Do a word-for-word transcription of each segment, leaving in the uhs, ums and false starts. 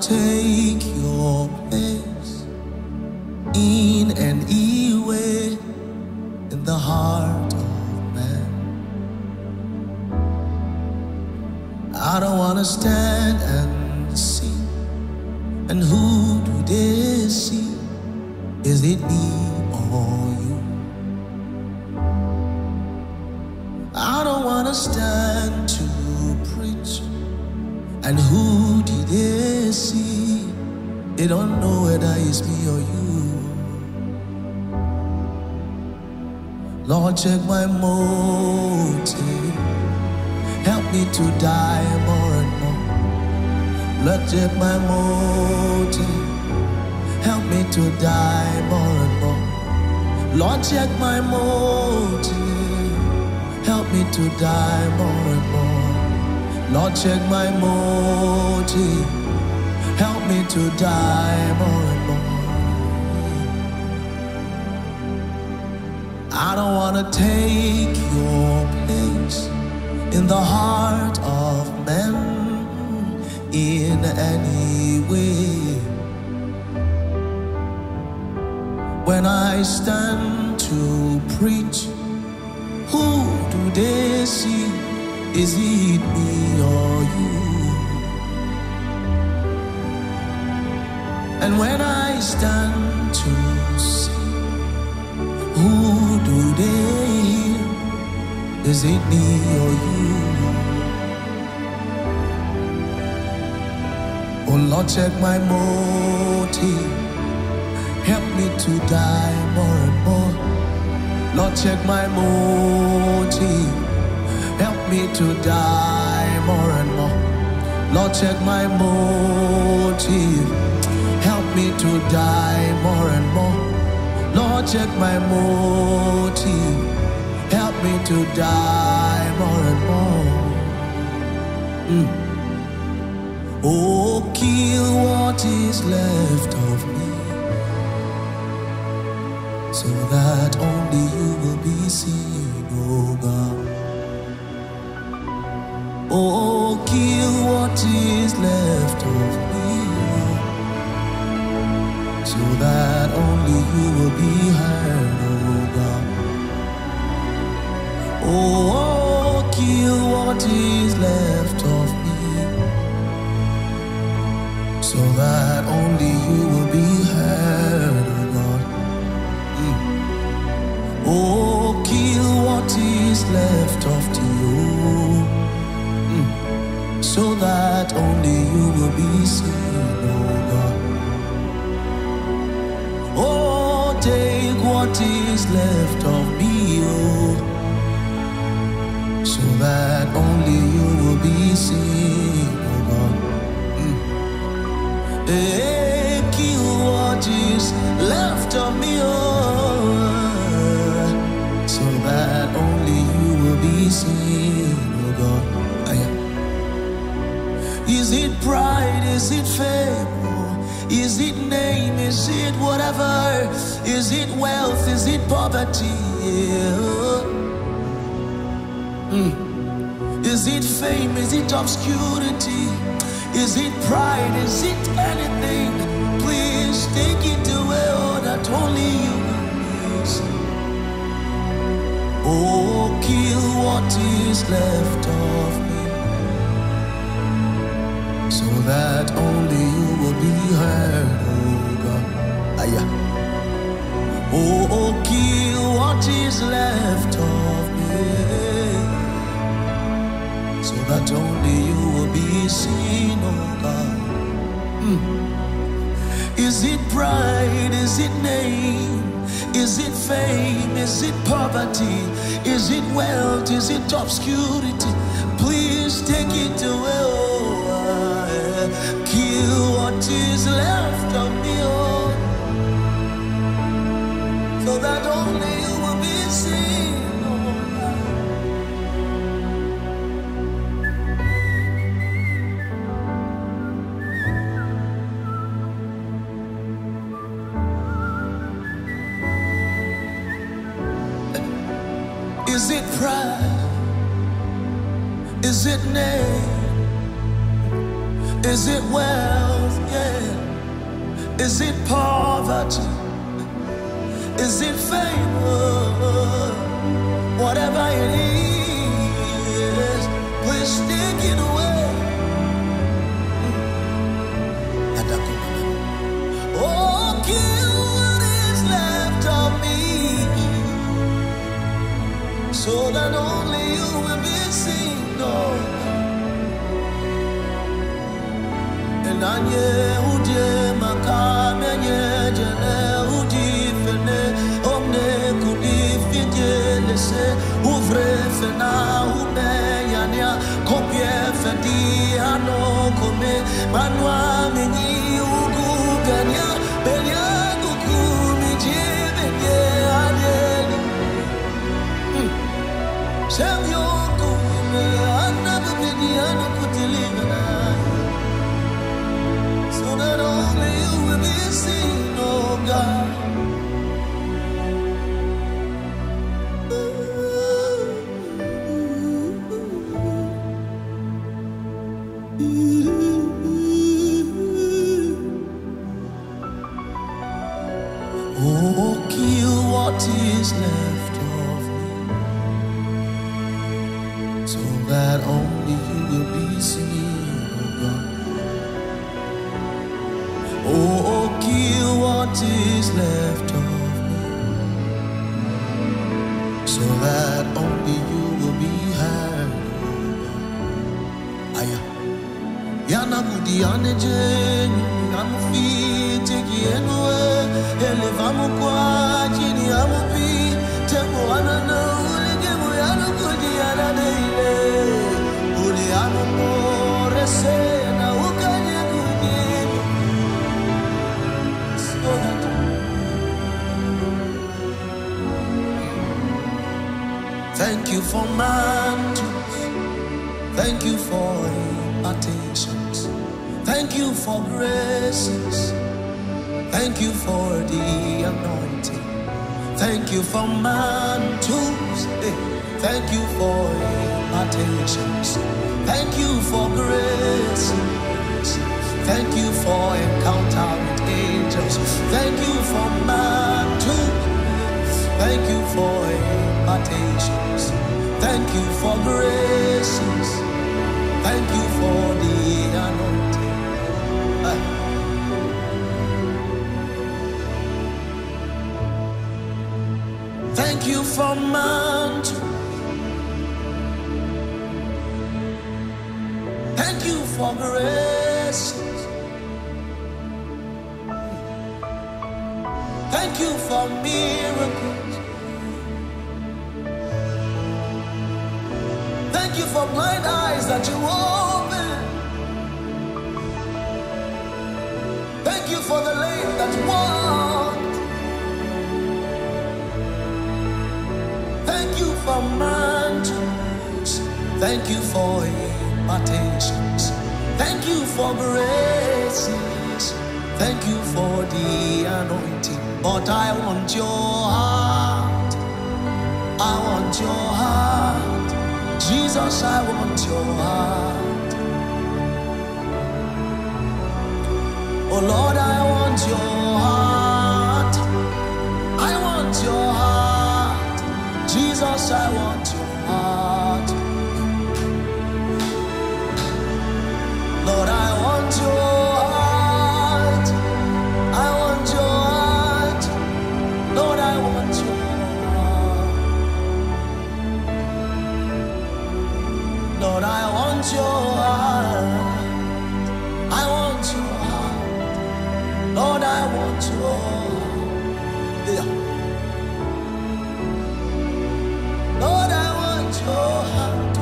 take your place in an e-way in the heart of man. I don't wanna stand and see, and who do they see? Is it me or you? I don't wanna stand to preach, and who did they see? They don't know whether it's me or you. Lord, check my motive. Help me to die more and more. Lord, check my motive. Help me to die more and more. Lord, check my motive. Help me to die more and more. Lord, check my motive. Help me to die more and more. I don't want to take your place in the heart of men in any way. When I stand to preach, who do they see? Is it me or you? And when I stand to see, who do they hear? Is it me or you? Oh Lord, check my motive. Help me to die more and more. Lord, check my motive. Help me to die more and more. Lord, check my motive. Help me to die more and more. Lord, check my motive. Help me to die more and more. Mm. Oh, kill what is left of me, so that only you will be seen, oh God. Oh, kill what is left of me, so that only you will be heard, oh God. Oh, kill what is left of me, so that only you will be heard, oh God. Mm. Oh, kill what is left of you, mm. so that only you will be seen, oh God. Oh, take what is left of me, oh, so that only you will be seen, oh God. Mm. Hey, kill what is left of me, oh, so that only you will be seen, oh God. Is it pride? Is it fame? Is it name? Is it whatever? Is it wealth? Is it poverty? Mm. Is it fame? Is it obscurity? Is it pride? Is it anything? Please take it away, oh, that only you will see. Oh, kill what is left of me, so that only you will be heard, oh God. Aya. Oh, oh, kill what is left of me, so that only you will be seen, oh God. Mm. Is it pride? Is it name? Is it fame? Is it poverty? Is it wealth? Is it obscurity? Please take it away, oh, I kill what is left of me, oh, so that only you will be seen, oh. Is it pride? Is it name? Is it wealth? Yeah. Is it poverty? Is it favor? Whatever it is, please take it away. Oh, kill what is left of me, so that only you will be seen. Oh. And I know uje makame nyejele udi fene omne kudi fidele se ouvre fena ube yania kopie fendi ano kome manwa meni ugu ganya benya guku mijibe ye adeli Semyo kume anabu beni ano kutilina so that only you will be seen, oh God. Oh, kill what is left of me, so that only you will be seen, oh God. Oh, kill what is left of me, so that only you will be heard. Aya, yana budi aneje, amu fiti kienwe, elevamu kwa jini amu pi, temo anana uligemu yana budi anadeile, uli amu more se na ukanye kudini. Thank you for mantles. Thank you for impartations. Thank you for graces. Thank you for the anointing. Thank you for mantles. Thank you for impartations. Thank you for graces. Thank you for encounter with angels. Thank you for mantles. Thank you for impartations. Thank you for graces. Thank you for the anointing. Uh. Thank you for mantles. Thank you for graces. Thank you for miracles. Thank you for blind eyes that you open. Thank you for the lame that walked. Thank you for mantles. Thank you for impartations. Thank you for graces. Thank you for the anointing. But I want your heart. I want your heart. Jesus, I want your heart. Oh Lord, I want your heart. I want your heart. Jesus, I want your heart. Lord, I want your heart. I want your heart. Lord, I want your heart. Lord, I want your heart. I want your heart. Lord, I want your heart. Yeah. Lord, I want your heart.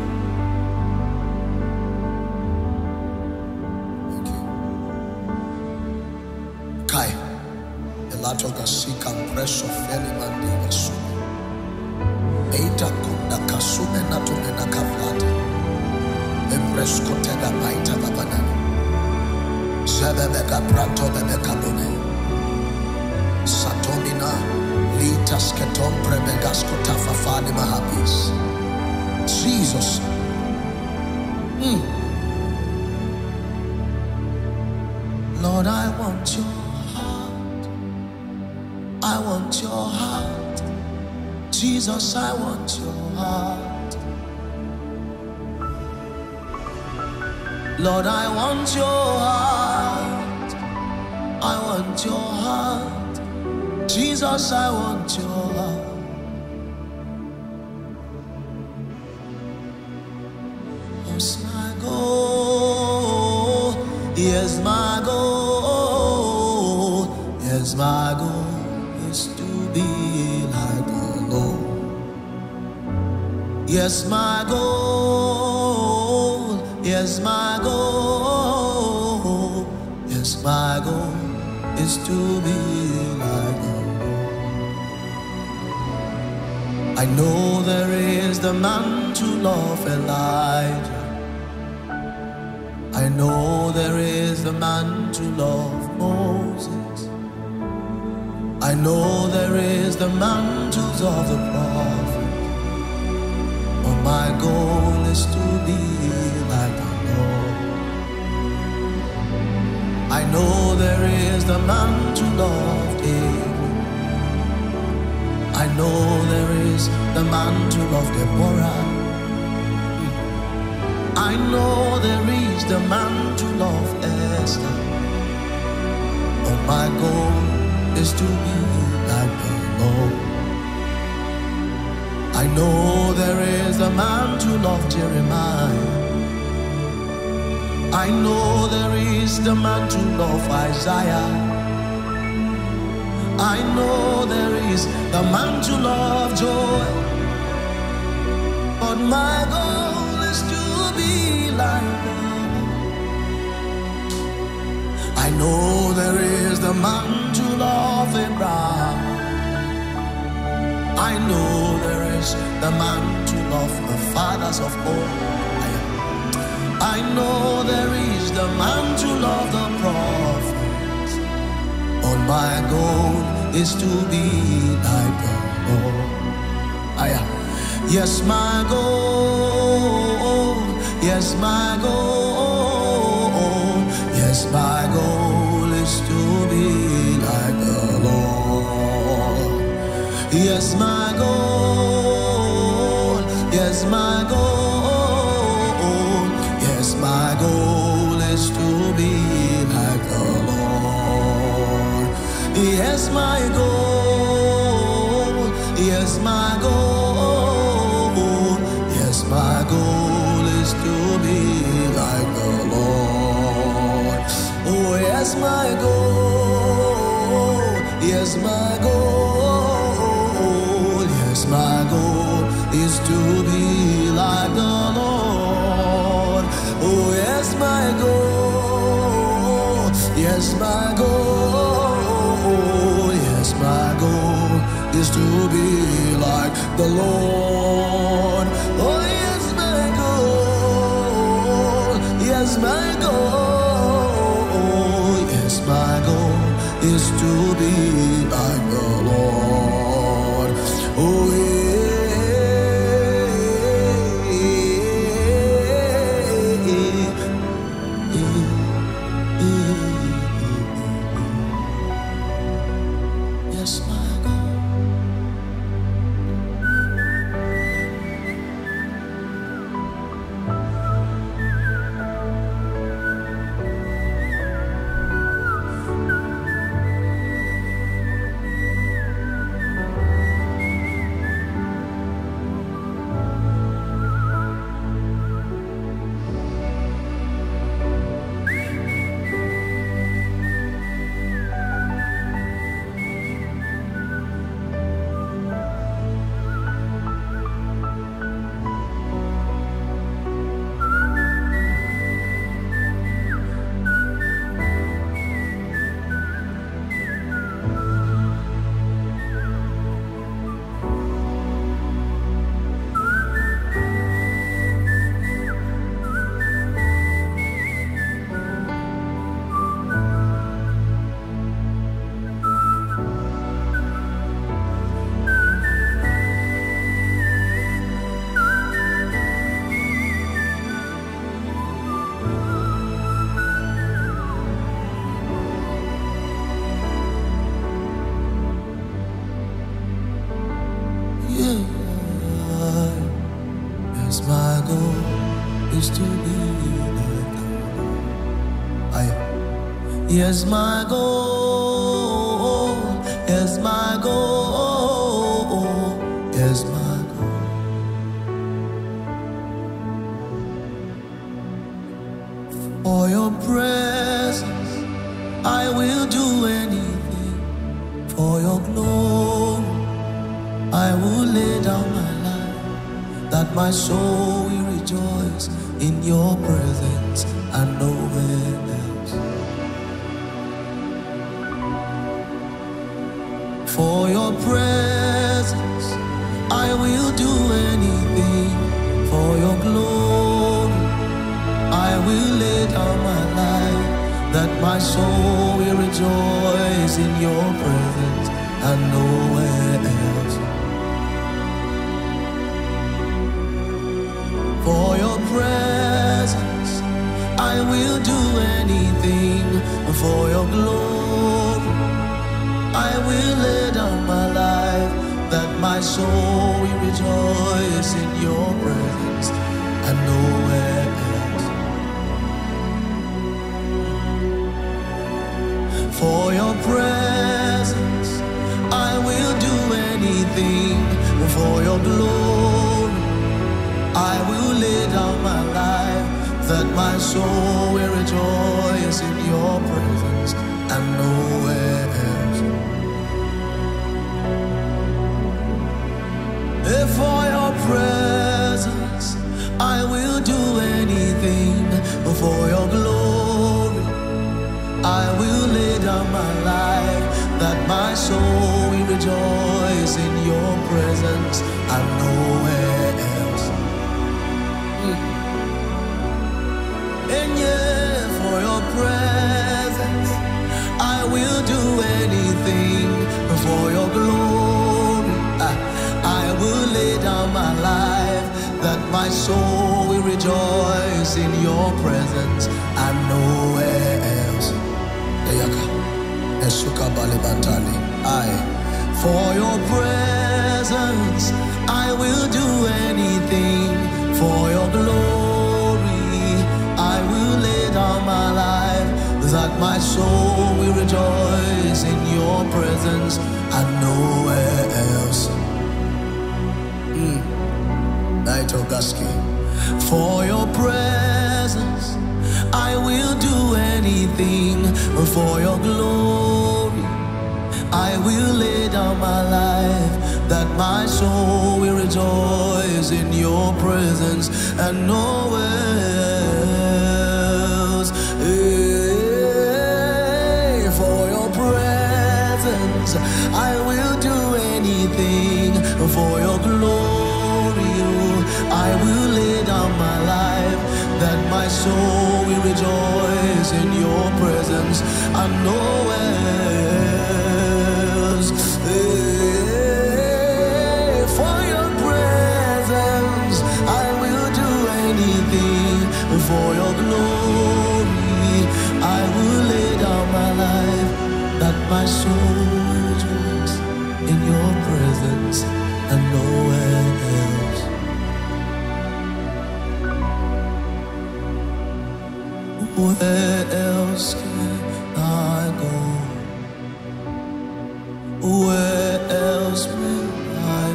Okay. Kai, elato gasika preso feli mandi gasu. Eita kunda kasume na tume na kavlata. Empresko tega baita gabanani. Sebebeka prato bebeka bone. Satomina litas ketom prebegasko tafafani mahabis. Jesus. Mm. Lord, I want your heart. I want your heart. Jesus, I want your heart. Lord, I want your heart. I want your heart. Jesus, I want your heart. Yes, my goal. Yes, my goal. Yes, my goal is to be like the Lord. Yes, my goal. Yes, my goal. Yes, my goal is to be like the Lord. I know there is the man to love Elijah. I know there is the man to love Moses. I know there is the man to love the prophet. But my goal is to be like the Lord. I know there is the man to love David. I know there is the man to love Deborah. I know there is the man to love Esther. Oh, my goal is to be like the Lord. I know there is the man to love Jeremiah. I know there is the man to love Isaiah. I know there is the man to love Joy. But my goal is to be like the Lord. I know there is the man to love Abraham. I know there is the man to love the fathers of old. I know there is the man to love the prophets. All my goal is to be like the Lord. Yes, my goal. Yes, my goal. Yes, my goal is to be like the Lord. Yes, my goal. Yes, my goal. Yes, my goal is to be like the Lord. Yes, my goal. Yes, my goal. Yes, my goal is to be like the Lord. Oh, yes, my goal. Yes, my goal. Yes, my goal is to be like the Lord. Oh, yes, my goal. Yes, my goal. Yes, my goal is to be like the Lord. Oh, yes, my goal. Yes, my goal. Yes, my goal is to be like the Lord. Oh, yeah. Yes, my goal. Yeah. Yes, my goal is to be like that. Aye. Yes, my goal. Yes, my goal. Yes, my goal. For your presence, I will do anything. For your glory, I will lay down my life, that my soul will rejoice in your presence and nowhere else. For your presence, I will do anything. For your glory, I will lay down my life, that my soul will rejoice in your presence and nowhere else. For your presence, I will do anything. For your glory, I will lay down my life, that my soul will rejoice in your presence and nowhere else. For your presence, I will do anything. For your glory, I will lay down my life, that my soul will rejoice in your presence and nowhere else. If for your presence, I will do anything. For your glory, I will lay down my life, that my soul will rejoice in your presence and nowhere else. And yeah, for your presence, I will do anything. For your glory, I, I will lay down my life, that my soul will rejoice in your presence and nowhere else. Aye. For your presence, I will do anything. For your glory, I will lay down my life, that my soul will rejoice in your presence and nowhere else. Mm. Night Ogaski. For your presence, I will do anything. For your glory, I will lay down my life, that my soul will rejoice in your presence and nowhere else. Hey, for your presence, I will do anything. For your glory, I will lay down my life, that my soul will rejoice in your presence and nowhere else. Hey, for your presence, I will do anything. For your glory, I will lay down my life, that my soul will rejoice in your presence and nowhere else. Where else can I go? Where else will I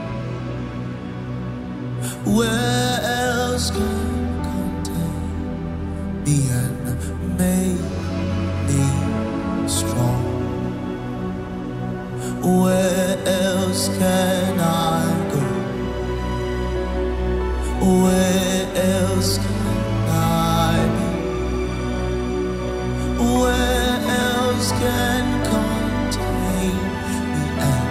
be? Where else can contain me and make me strong? Where else can I go? Where else can I be? Where else can contain me and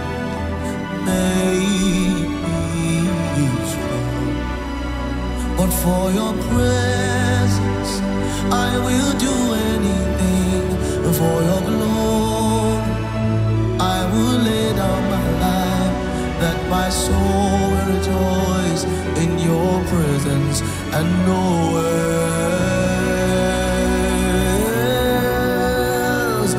make me strong? But for your presence, I will do anything. For your glory, I will lay down my life, that my soul will rejoice in your presence and nowhere.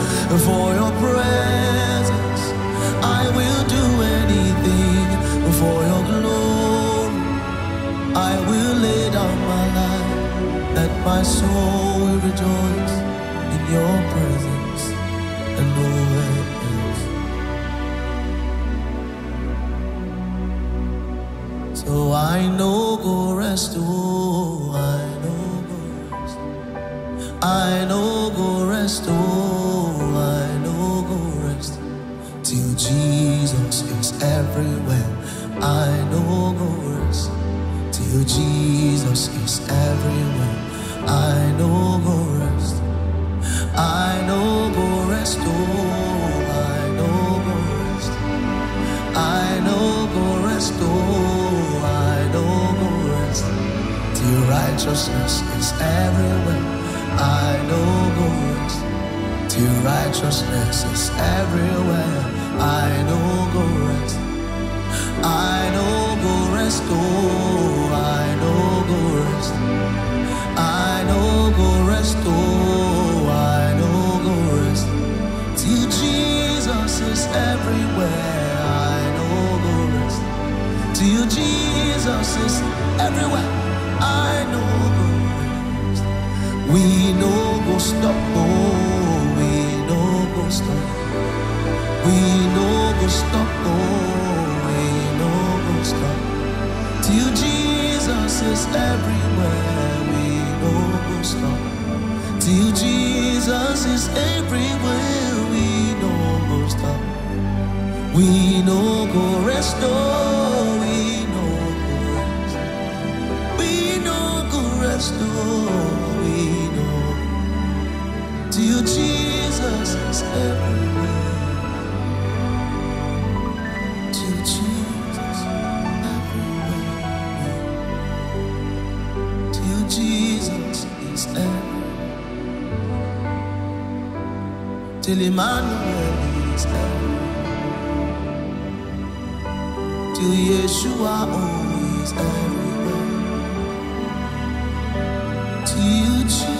For your presence, I will do anything. For My soul will rejoice in your presence and nowhere else. So I know go rest, oh, I know go rest. I know go rest, oh, I know go rest. Till Jesus is everywhere, I know go rest. Till Jesus is everywhere, I know go rest. I know go rest, oh, I know go rest. I know go rest, oh, I know go rest. Till righteousness is everywhere, I know go rest. Till righteousness is everywhere, I know go rest. I know go rest, oh, I know go rest. I know go rest, oh, I know go rest. Till Jesus is everywhere, I know go rest. Till Jesus is everywhere, I know go rest. We know go stop, oh, we know go stop. We know go stop, oh, we know go stop. Till Jesus is everywhere, we know go stop. Till Jesus is everywhere, we know go stop. We know go rest, oh, we know go rest. We know go rest, oh, we know. Till Jesus is everywhere. Till Jesus everywhere. Till Jesus is everywhere. Till Emmanuel is everywhere. Till Yeshua oh, is everywhere. Till Jesus.